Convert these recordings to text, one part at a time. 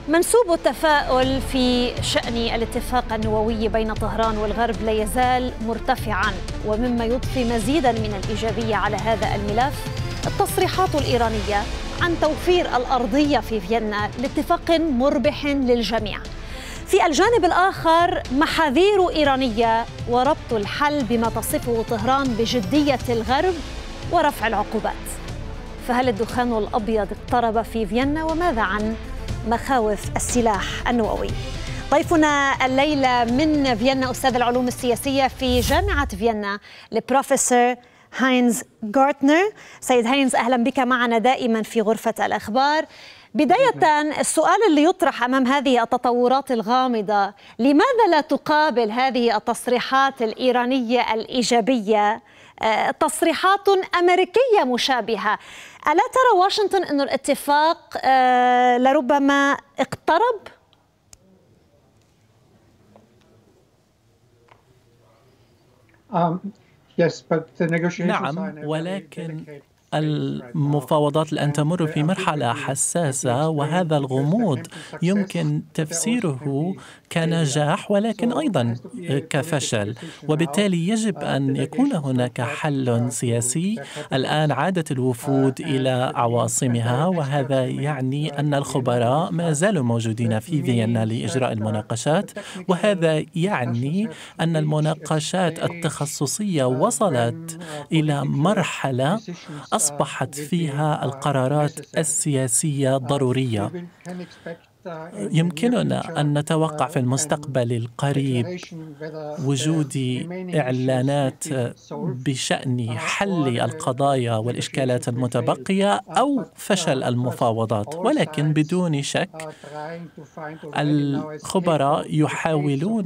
منسوب التفاؤل في شأن الاتفاق النووي بين طهران والغرب لا يزال مرتفعا، ومما يضفي مزيدا من الإيجابية على هذا الملف التصريحات الإيرانية عن توفير الأرضية في فيينا لاتفاق مربح للجميع. في الجانب الآخر محاذير إيرانية وربط الحل بما تصفه طهران بجدية الغرب ورفع العقوبات. فهل الدخان الأبيض اقترب في فيينا؟ وماذا عن مخاوف السلاح النووي؟ ضيفنا الليلة من فيينا أستاذ العلوم السياسية في جامعة فيينا البروفيسور هاينز غارتنر. سيد هاينز، أهلا بك معنا دائما في غرفة الأخبار. بداية، السؤال اللي يطرح أمام هذه التطورات الغامضة: لماذا لا تقابل هذه التصريحات الإيرانية الإيجابية تصريحات أمريكية مشابهة؟ ألا ترى واشنطن أن الاتفاق لربما اقترب؟ نعم، ولكن المفاوضات الآن تمر في مرحلة حساسة، وهذا الغموض يمكن تفسيره كنجاح ولكن أيضا كفشل، وبالتالي يجب أن يكون هناك حل سياسي. الآن عادت الوفود إلى عواصمها، وهذا يعني أن الخبراء ما زالوا موجودين في فيينا لإجراء المناقشات، وهذا يعني أن المناقشات التخصصية وصلت إلى مرحلة أصبحت فيها القرارات السياسية ضرورية. يمكننا أن نتوقع في المستقبل القريب وجود إعلانات بشأن حل القضايا والإشكالات المتبقية أو فشل المفاوضات، ولكن بدون شك الخبراء يحاولون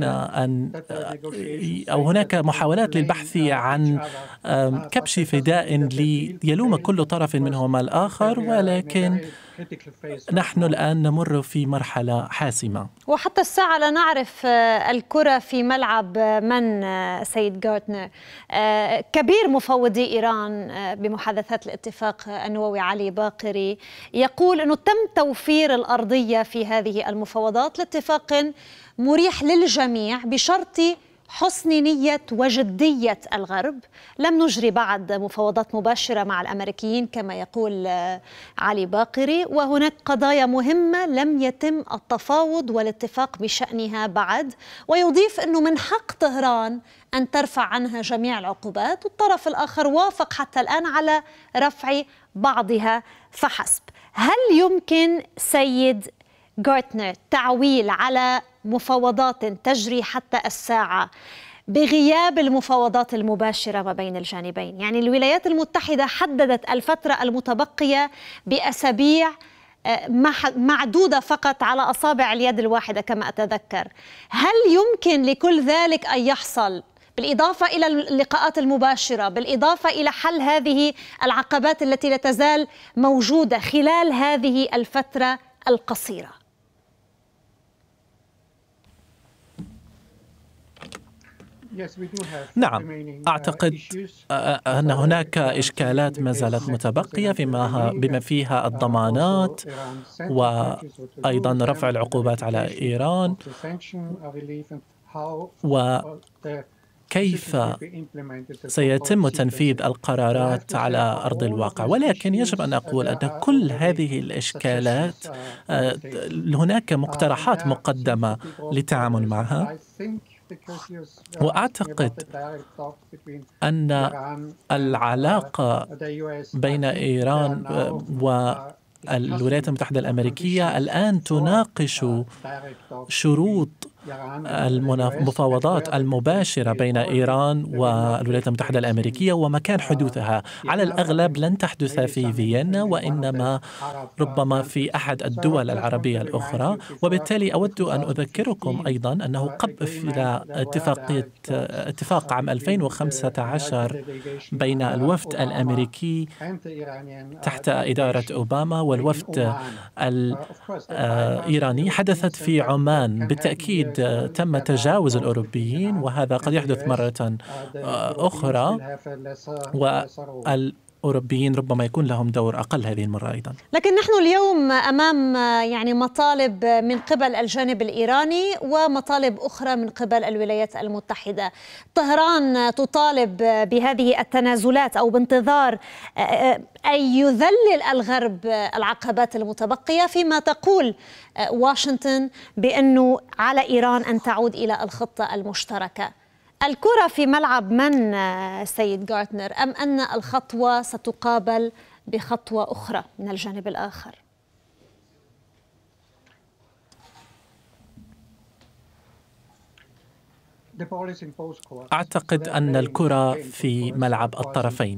أو هناك محاولات للبحث عن كبش فداء ليلوم كل طرف منهما الآخر، ولكن نحن الآن نمر في مرحلة حاسمة. وحتى الساعة لا نعرف الكرة في ملعب من. سيد غارتنر، كبير مفوضي إيران بمحادثات الاتفاق النووي علي باقري يقول أنه تم توفير الأرضية في هذه المفاوضات لاتفاق مريح للجميع بشرط حسن نية وجدية الغرب. لم نجري بعد مفاوضات مباشرة مع الأمريكيين كما يقول علي باقري، وهناك قضايا مهمة لم يتم التفاوض والاتفاق بشأنها بعد، ويضيف أنه من حق طهران أن ترفع عنها جميع العقوبات، والطرف الآخر وافق حتى الآن على رفع بعضها فحسب. هل يمكن سيد غارتنر تعويل على مفاوضات تجري حتى الساعة بغياب المفاوضات المباشرة ما بين الجانبين؟ يعني الولايات المتحدة حددت الفترة المتبقية بأسابيع معدودة فقط على أصابع اليد الواحدة كما أتذكر. هل يمكن لكل ذلك أن يحصل بالإضافة إلى اللقاءات المباشرة، بالإضافة إلى حل هذه العقبات التي لا تزال موجودة خلال هذه الفترة القصيرة؟ نعم، أعتقد أن هناك إشكالات ما زالت متبقية بما فيها الضمانات وأيضا رفع العقوبات على إيران، وكيف سيتم تنفيذ القرارات على أرض الواقع. ولكن يجب أن أقول أن كل هذه الإشكالات هناك مقترحات مقدمة للتعامل معها، وأعتقد أن العلاقة بين إيران والولايات المتحدة الأمريكية الآن تناقش شروط المفاوضات المباشرة بين إيران والولايات المتحدة الأمريكية ومكان حدوثها. على الأغلب لن تحدث في فيينا، وإنما ربما في أحد الدول العربية الأخرى. وبالتالي أود أن أذكركم أيضا أنه قبل اتفاق عام 2015 بين الوفد الأمريكي تحت إدارة أوباما والوفد الإيراني حدثت في عمان. بالتأكيد تم تجاوز الأوروبيين، وهذا قد يحدث مرة أخرى، الأوروبيين ربما يكون لهم دور أقل هذه المرة أيضا. لكن نحن اليوم أمام يعني مطالب من قبل الجانب الإيراني ومطالب أخرى من قبل الولايات المتحدة. طهران تطالب بهذه التنازلات أو بانتظار أن يذلل الغرب العقبات المتبقية، فيما تقول واشنطن بأنه على إيران أن تعود إلى الخطة المشتركة. الكرة في ملعب من سيد غارتنر، أم أن الخطوة ستقابل بخطوة أخرى من الجانب الآخر؟ أعتقد أن الكرة في ملعب الطرفين،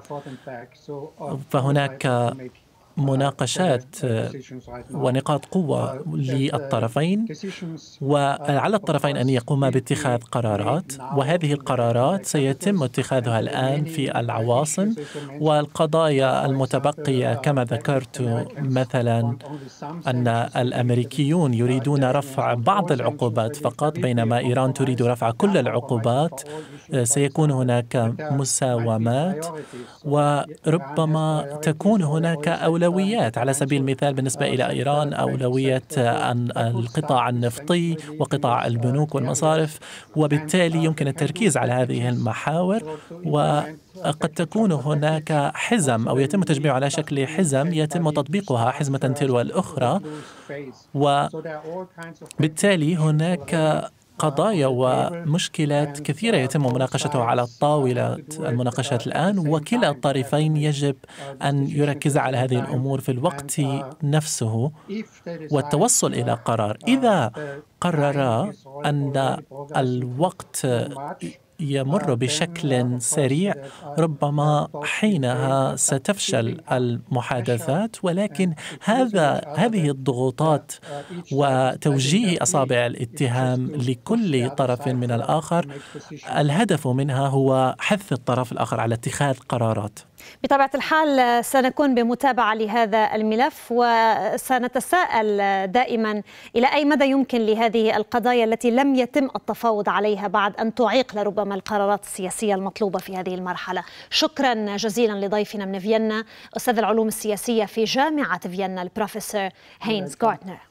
فهناك مناقشات ونقاط قوة للطرفين، وعلى الطرفين أن يقوما باتخاذ قرارات، وهذه القرارات سيتم اتخاذها الآن في العواصم. والقضايا المتبقية كما ذكرت مثلا أن الأمريكيون يريدون رفع بعض العقوبات فقط بينما إيران تريد رفع كل العقوبات، سيكون هناك مساومات وربما تكون هناك أولويات. على سبيل المثال بالنسبة إلى إيران أولوية القطاع النفطي وقطاع البنوك والمصارف، وبالتالي يمكن التركيز على هذه المحاور، وقد تكون هناك حزم أو يتم تجميعها على شكل حزم يتم تطبيقها حزمة تلو الأخرى، وبالتالي هناك قضايا ومشكلات كثيرة يتم مناقشتها على طاولة المناقشات الآن، وكلا الطرفين يجب أن يركز على هذه الأمور في الوقت نفسه والتوصل إلى قرار. إذا قرر أن الوقت يمر بشكل سريع ربما حينها ستفشل المحادثات، ولكن هذه الضغوطات وتوجيه أصابع الاتهام لكل طرف من الآخر الهدف منها هو حث الطرف الآخر على اتخاذ قرارات. بطبيعة الحال سنكون بمتابعة لهذا الملف، وسنتساءل دائما إلى أي مدى يمكن لهذه القضايا التي لم يتم التفاوض عليها بعد أن تعيق لربما القرارات السياسية المطلوبة في هذه المرحلة. شكرا جزيلا لضيفنا من فيينا أستاذ العلوم السياسية في جامعة فيينا البروفيسور هينز غارتنر.